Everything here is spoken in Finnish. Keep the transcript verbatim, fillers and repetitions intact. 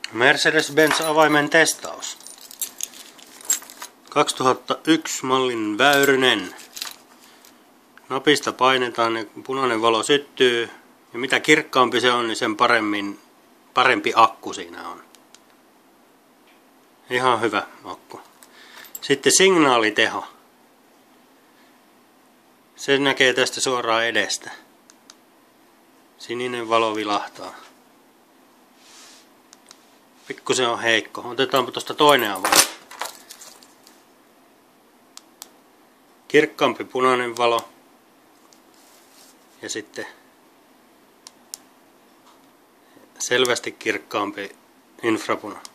Mercedes-Benz avaimen testaus. kaksituhattayksi mallin Väyrynen. Napista painetaan ja punainen valo syttyy. Ja mitä kirkkaampi se on, niin sen paremmin, parempi akku siinä on. Ihan hyvä akku. Sitten signaaliteho. Se näkee tästä suoraan edestä. Sininen valo vilahtaa. Pikkusen on heikko. Otetaanpa tuosta toinen avain. Kirkkaampi punainen valo. Ja sitten selvästi kirkkaampi infrapuna.